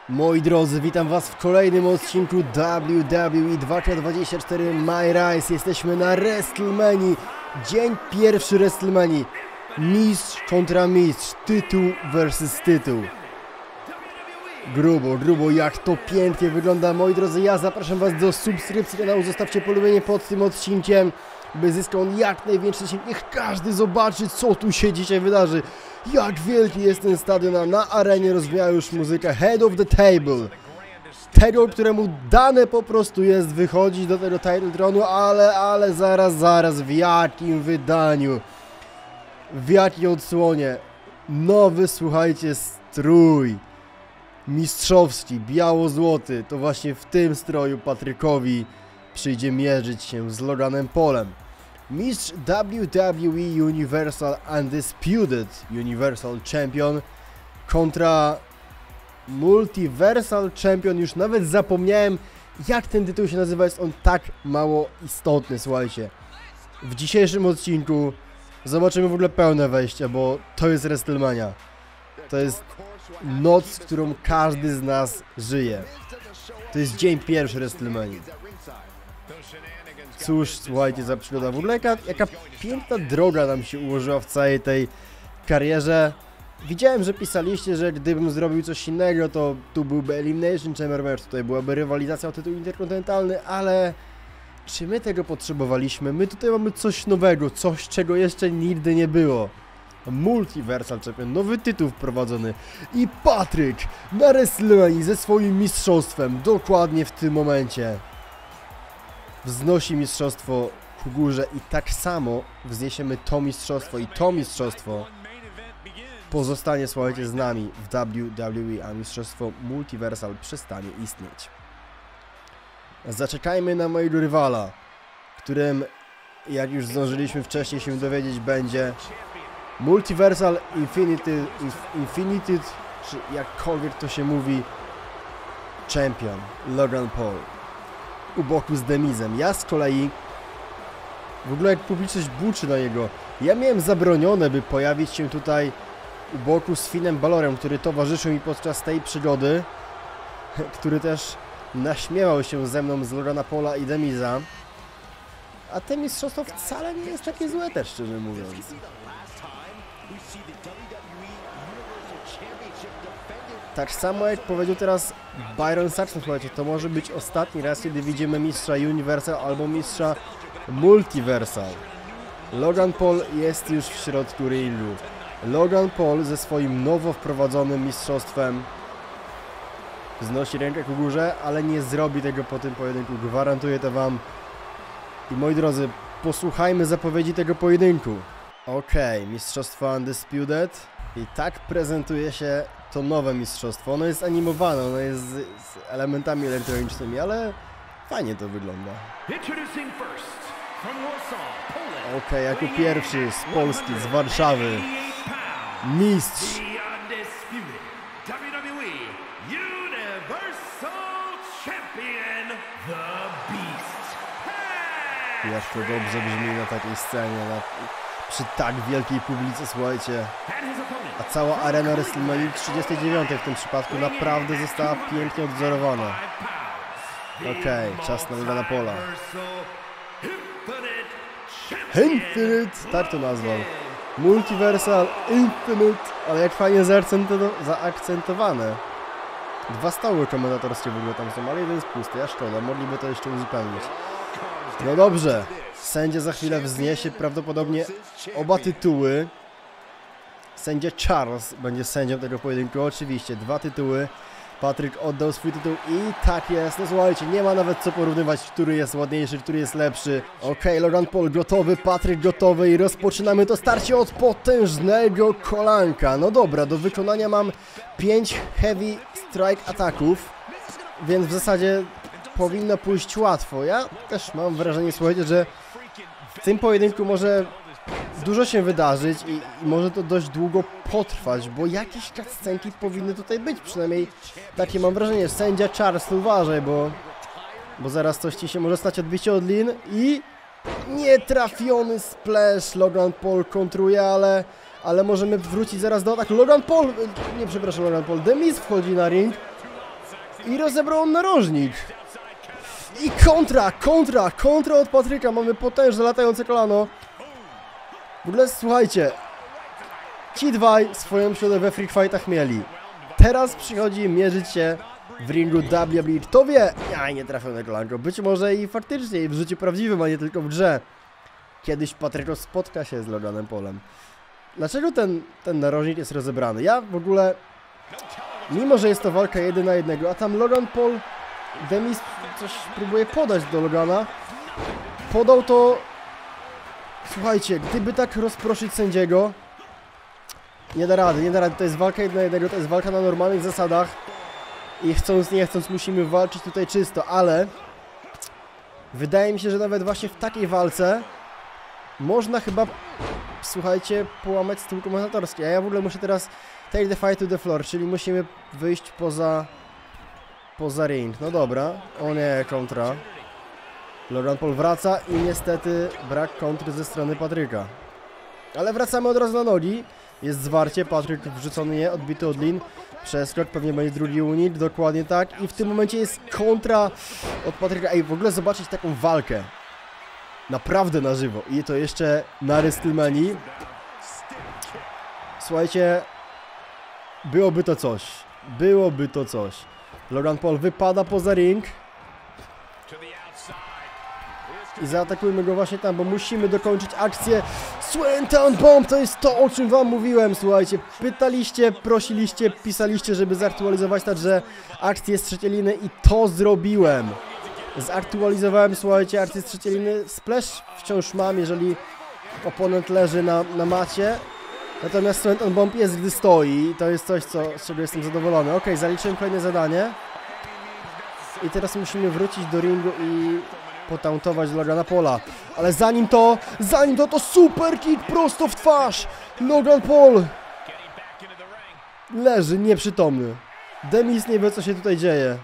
Moi drodzy, witam was w kolejnym odcinku WWE 2K24 My Rise. Jesteśmy na WrestleManii. Dzień pierwszy WrestleManii. Mistrz kontra mistrz. Tytuł versus tytuł. Grubo, jak to pięknie wygląda. Moi drodzy, ja zapraszam was do subskrypcji kanału. Zostawcie polubienie pod tym odcinkiem, by zyskał on jak największy zasięg. Niech każdy zobaczy, co tu się dzisiaj wydarzy. Jak wielki jest ten stadion, a na arenie rozwija już muzyka Head of the Table. Tego, któremu dane po prostu jest wychodzić do tego title tronu, ale zaraz, w jakim wydaniu? W jakiej odsłonie? Nowy, słuchajcie, strój. Mistrzowski, biało-złoty. To właśnie w tym stroju Patrykowi przyjdzie mierzyć się z Loganem Paulem. Mistrz WWE Universal Undisputed Universal Champion kontra Multiversal Champion. Już nawet zapomniałem, jak ten tytuł się nazywa, jest on tak mało istotny, słuchajcie. W dzisiejszym odcinku zobaczymy w ogóle pełne wejście, bo to jest WrestleMania. To jest noc, którą każdy z nas żyje. To jest dzień pierwszy WrestleManii. Cóż, słuchajcie, za przygoda. W ogóle jaka piękna droga nam się ułożyła w całej tej karierze. Widziałem, że pisaliście, że gdybym zrobił coś innego, to tu byłby Elimination Chamber Match, tutaj byłaby rywalizacja o tytuł interkontynentalny, ale czy my tego potrzebowaliśmy? My tutaj mamy coś nowego, coś, czego jeszcze nigdy nie było. Multiversal Champion, nowy tytuł wprowadzony i Patryk na WrestleManii ze swoim mistrzostwem, dokładnie w tym momencie. Wznosi mistrzostwo ku górze i tak samo wzniesiemy to mistrzostwo i to mistrzostwo pozostanie, słuchajcie, z nami w WWE, a mistrzostwo Multiversal przestanie istnieć. Zaczekajmy na mojego rywala, którym, jak już zdążyliśmy wcześniej się dowiedzieć, będzie Multiversal Infinity, czy jakkolwiek to się mówi, Champion Logan Paul. U boku z Demizem. Ja z kolei, w ogóle jak publiczność buczy na niego, ja miałem zabronione, by pojawić się tutaj u boku z Finnem Balorem, który towarzyszył mi podczas tej przygody, który też naśmiewał się ze mną z Logana Paula i Demiza. A te mistrzostwo wcale nie jest takie złe też, szczerze mówiąc. Tak samo jak powiedział teraz Byron Saxton, słuchajcie, to może być ostatni raz, kiedy widzimy mistrza Universal albo mistrza Multiversal. Logan Paul jest już w środku ringu. Logan Paul ze swoim nowo wprowadzonym mistrzostwem wznosi rękę ku górze, ale nie zrobi tego po tym pojedynku, gwarantuję to wam. I moi drodzy, posłuchajmy zapowiedzi tego pojedynku. Okej, mistrzostwo Undisputed. I tak prezentuje się to nowe mistrzostwo. Ono jest animowane, ono jest z elementami elektronicznymi, ale fajnie to wygląda. Okej, jako pierwszy z Polski, z Warszawy, mistrz Jak to dobrze brzmi na takiej scenie, przy tak wielkiej publice, słuchajcie. A cała arena WrestleMania 39 w tym przypadku naprawdę została pięknie odwzorowana. Okej, czas na Logana Paula. Infinite, tak to nazwał. Multiversal Infinite, ale jak fajnie zaakcentowane. Dwa stoły komentatorskie w ogóle tam są, ale jeden jest pusty, a szkoda, mogliby to jeszcze uzupełnić. No dobrze, sędzia za chwilę wzniesie prawdopodobnie oba tytuły. Sędzia Charles będzie sędzią tego pojedynku, oczywiście, dwa tytuły. Patryk oddał swój tytuł i tak jest, no słuchajcie, nie ma nawet co porównywać, który jest ładniejszy, który jest lepszy. Okej, Logan Paul gotowy, Patryk gotowy i rozpoczynamy to starcie od potężnego kolanka. No dobra, do wykonania mam 5 heavy strike ataków, więc w zasadzie powinno pójść łatwo. Ja też mam wrażenie, słuchajcie, że w tym pojedynku może dużo się wydarzyć i może to dość długo potrwać, bo jakieś cutscenki powinny tutaj być, przynajmniej takie mam wrażenie. Sędzia Charles, uważaj, bo zaraz coś ci się może stać, odbicie od lin i nietrafiony splash. Logan Paul kontruje, ale możemy wrócić zaraz do ataku. Logan Paul, nie przepraszam, Logan Paul, The Miz wchodzi na ring I rozebrał on narożnik. I kontra od Patryka. Mamy potężne latające kolano. W ogóle słuchajcie, ci dwaj swoją środę we Freak Fightach mieli. Teraz przychodzi mierzyć się w ringu WWE. Kto wie? Ja nie trafione kolanko. Być może i faktycznie i w życiu prawdziwym, a nie tylko w grze. Kiedyś Patryko spotka się z Loganem Paulem. Dlaczego ten narożnik jest rozebrany? Ja w ogóle, mimo że jest to walka 1 na 1, a tam Logan Paul, Demis coś próbuje podać do Logana. Podał to... Słuchajcie, gdyby tak rozproszyć sędziego... Nie da rady, to jest walka 1 na 1, to jest walka na normalnych zasadach. I chcąc nie chcąc musimy walczyć tutaj czysto, ale... Wydaje mi się, że nawet właśnie w takiej walce można chyba, słuchajcie, połamać stół komentatorski. A ja w ogóle muszę teraz take the fight to the floor, czyli musimy wyjść poza ring. No dobra, o nie, kontra. Logan Paul wraca i niestety brak kontry ze strony Patryka. Ale wracamy od razu na nogi. Jest zwarcie, Patryk wrzucony nie, odbity od lin. Przeskok, pewnie będzie drugi unit, dokładnie tak. I w tym momencie jest kontra od Patryka. Ej, w ogóle zobaczyć taką walkę. Naprawdę na żywo. I to jeszcze na WrestleManii. Słuchajcie, byłoby to coś. Logan Paul wypada poza ring. I zaatakujmy go właśnie tam, bo musimy dokończyć akcję. Swanton Bomb, to jest to, o czym wam mówiłem, słuchajcie. Pytaliście, prosiliście, pisaliście, żeby zaktualizować także akcję z trzeciej liny i to zrobiłem. Zaktualizowałem, słuchajcie, akcję z trzeciej liny. Splash wciąż mam, jeżeli oponent leży na macie. Natomiast Swanton Bomb jest, gdy stoi i to jest coś, z czego jestem zadowolony. Ok, zaliczyłem kolejne zadanie. I teraz musimy wrócić do ringu i potauntować Logana Paula. Ale zanim to super kick prosto w twarz. Logan Paul leży nieprzytomny. Demis nie wie, co się tutaj dzieje.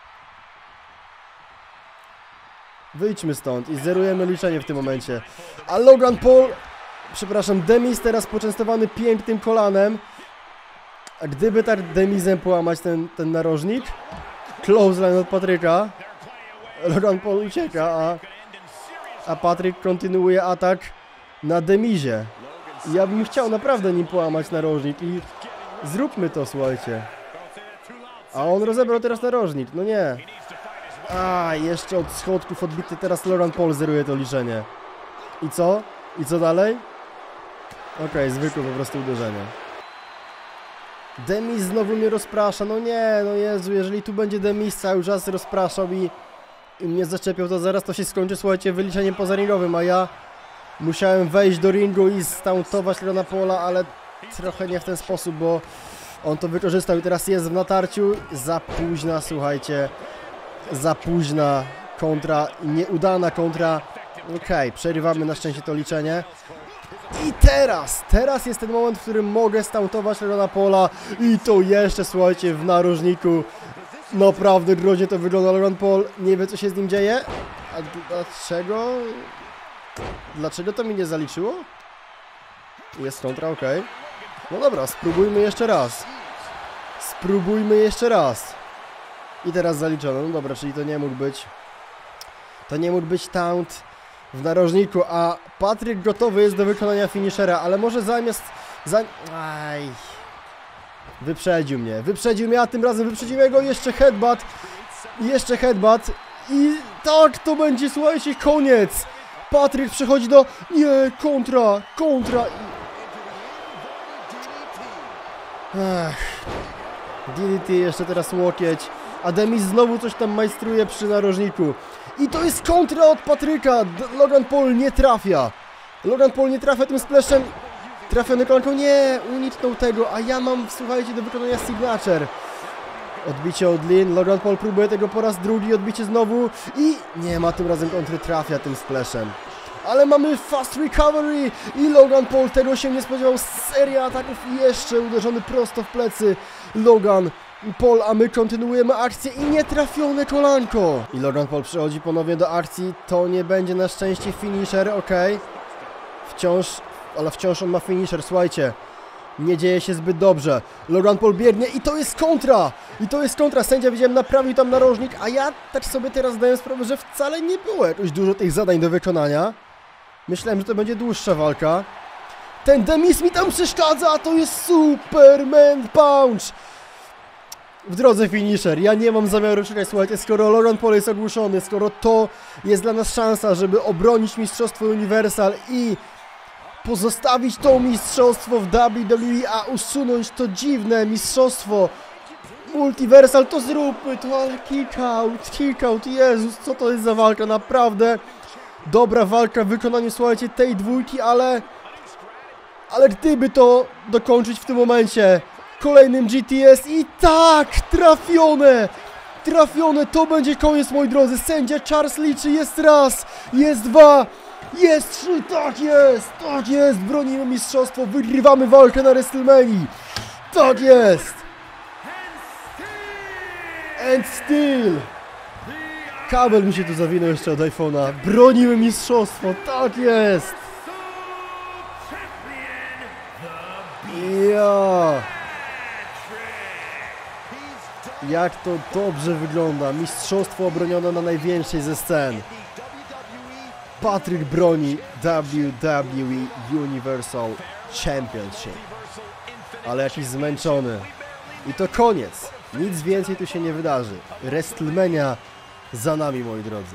Wyjdźmy stąd i zerujemy liczenie w tym momencie. A Logan Paul, przepraszam, Demis teraz poczęstowany pięknym kolanem. A gdyby tak Demisem połamać ten narożnik, clothesline od Patryka, Logan Paul ucieka, a Patryk kontynuuje atak na Demizie. Ja bym chciał naprawdę nim połamać narożnik i zróbmy to, słuchajcie. A on rozebrał teraz narożnik, no nie. A, jeszcze od schodków odbity, teraz Logan Paul zeruje to liczenie. I co? I co dalej? Okej, zwykłe po prostu uderzenie. Demis znowu mnie rozprasza, no nie, no Jezu, jeżeli tu będzie Demis cały czas rozpraszał i mnie zaczepiał, to zaraz to się skończy, słuchajcie, wyliczeniem pozaringowym, a ja musiałem wejść do ringu i stauntować Logana Paula, ale trochę nie w ten sposób, bo on to wykorzystał i teraz jest w natarciu. Za późna, słuchajcie, za późna kontra, nieudana kontra. Okej, przerywamy na szczęście to liczenie. I teraz jest ten moment, w którym mogę stauntować Logana Paula i to jeszcze, słuchajcie, w narożniku. Naprawdę groźnie to wygląda. Logan Paul nie wie, co się z nim dzieje. A dlaczego? Dlaczego to mi nie zaliczyło? Jest kontra, ok. No dobra, spróbujmy jeszcze raz. I teraz zaliczono. No dobra, czyli to nie mógł być. To nie mógł być taunt w narożniku, a Patryk gotowy jest do wykonania finishera, ale może zamiast... Aj... Wyprzedził mnie, a tym razem wyprzedziłem go, jeszcze headbutt i tak to będzie, słuchajcie, koniec. Patryk przechodzi do... Nie, kontra. DDT, jeszcze teraz łokieć, a Demis znowu coś tam majstruje przy narożniku. I to jest kontra od Patryka, Logan Paul nie trafia tym splashem. Trafiony kolanką, nie, uniknął tego, a ja mam, słuchajcie, do wykonania signature. Odbicie od lin, Logan Paul próbuje tego po raz drugi, odbicie znowu i nie ma tym razem kontry, trafia tym splashem. Ale mamy fast recovery i Logan Paul tego się nie spodziewał, seria ataków i jeszcze uderzony prosto w plecy Logan Paul, a my kontynuujemy akcję i nietrafione kolanko. I Logan Paul przechodzi ponownie do akcji, to nie będzie na szczęście finisher, ok. Wciąż on ma finisher, słuchajcie. nie dzieje się zbyt dobrze. Logan Paul biegnie i to jest kontra! I to jest kontra, sędzia widziałem naprawił tam narożnik, a ja tak sobie teraz zdaję sprawę, że wcale nie było jakoś dużo tych zadań do wykonania. Myślałem, że to będzie dłuższa walka. Ten Demis mi tam przeszkadza, a to jest Superman Punch! W drodze finisher, ja nie mam zamiaru czekać, słuchajcie, skoro Logan Paul jest ogłuszony, skoro to jest dla nas szansa, żeby obronić mistrzostwo Universal i pozostawić to mistrzostwo w WWE, a usunąć to dziwne mistrzostwo Multiversal, to zróbmy to, ale kick out, Jezus, co to jest za walka, naprawdę dobra walka w wykonaniu, słuchajcie, tej dwójki, ale gdyby to dokończyć w tym momencie kolejnym GTS i tak, trafione, to będzie koniec, moi drodzy, sędzia Charles liczy, jest raz, jest dwa, jest trzy, tak jest, bronimy mistrzostwo, wygrywamy walkę na WrestleManii, tak jest, and still, kabel mi się tu zawinął jeszcze od iPhone'a, bronimy mistrzostwo, tak jest, ja. Jak to dobrze wygląda, mistrzostwo obronione na największej ze scen. Patryk broni WWE Universal Championship. Ale jakiś zmęczony. I to koniec. Nic więcej tu się nie wydarzy. WrestleMania za nami, moi drodzy.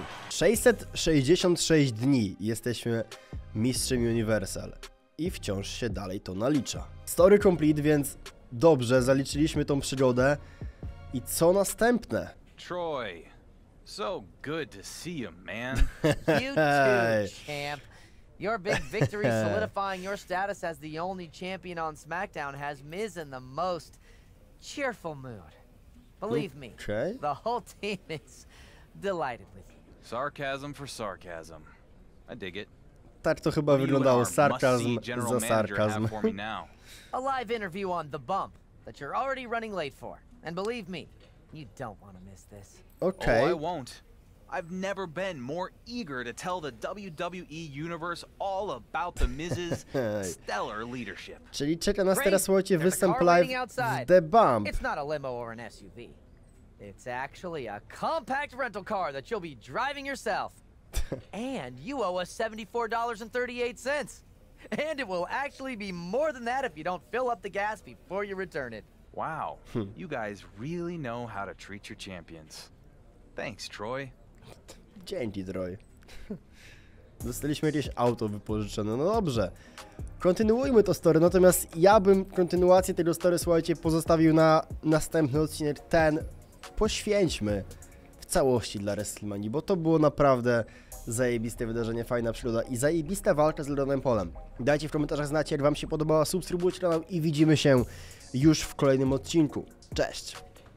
666 dni jesteśmy mistrzem Universal. I wciąż się dalej to nalicza. Story complete, więc dobrze, zaliczyliśmy tą przygodę. I co następne? Troy, so good to see you, man. You too, champ. Your big victory solidifying your status as the only champion on SmackDown has Miz in the most cheerful mood. Believe me, the whole team is delighted with you. Sarcasm for sarcasm. I dig it. Tak to chyba wyglądało, sarkazm za sarkazm. A live interview on The Bump that you're already running late for. And believe me, you don't want to miss this. Okay. Oh, I won't. I've never been more eager to tell the WWE Universe all about the Miz's stellar leadership. Czyli czeka nas teraz, słuchajcie, występ live w The Bump. It's not a limo or an SUV. It's actually a compact rental car that you'll be driving yourself. And you owe us $74.38. And it will actually be more than that if you don't fill up the gas before you return it. Wow, you guys really know how to treat your champions. Thanks, Troy. Dzięki, Troy. Dostaliśmy jakieś auto wypożyczone, no dobrze. Kontynuujmy to story, natomiast ja bym kontynuację tego story, słuchajcie, pozostawił na następny odcinek. Ten poświęćmy w całości dla WrestleMania, bo to było naprawdę zajebiste wydarzenie, fajna przygoda i zajebista walka z Loganem Paulem. Dajcie w komentarzach znać, jak wam się podobała, subskrybujcie kanał i widzimy się już w kolejnym odcinku. Cześć!